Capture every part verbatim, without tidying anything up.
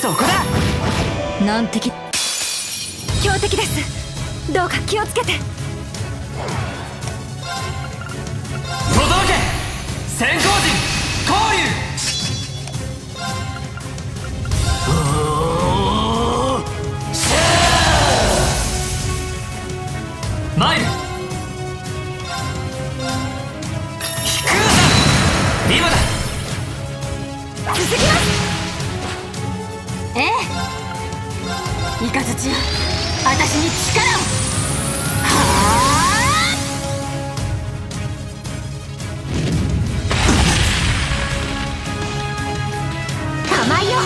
そこだ。 難敵強敵です。どうか気をつけて。 轟け先行陣降臨。マイル飛空山今だ。 続きます。ええ、イカズチよ、私に力を。はあ、構いよ。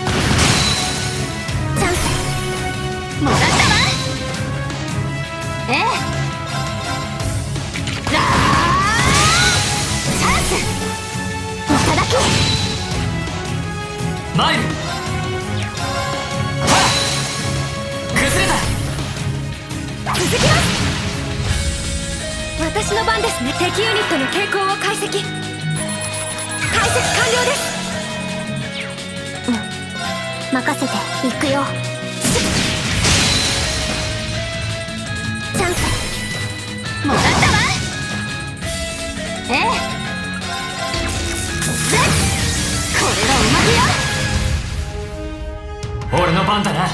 チャンスもらったわ。ええ、ラーチャンスいただき。 マイル崩れた。 続きます。私の番ですね。敵ユニットの傾向を解析解析完了です。うん、任せていくよ。チャンスもらったわ。ええ、これはおまけよ。 俺の番だな。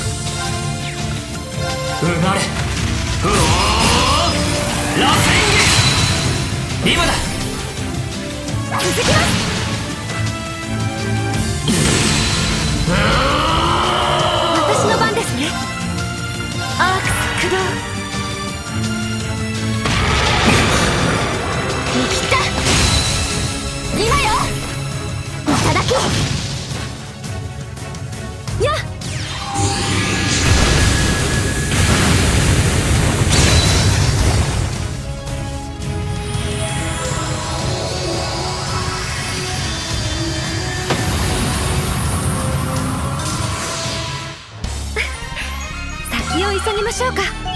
うなれうおーラスインゲ今だ。 続きます。私の番ですね。アークス駆動。見切った今よ。いただきやっ。先を急ぎましょうか。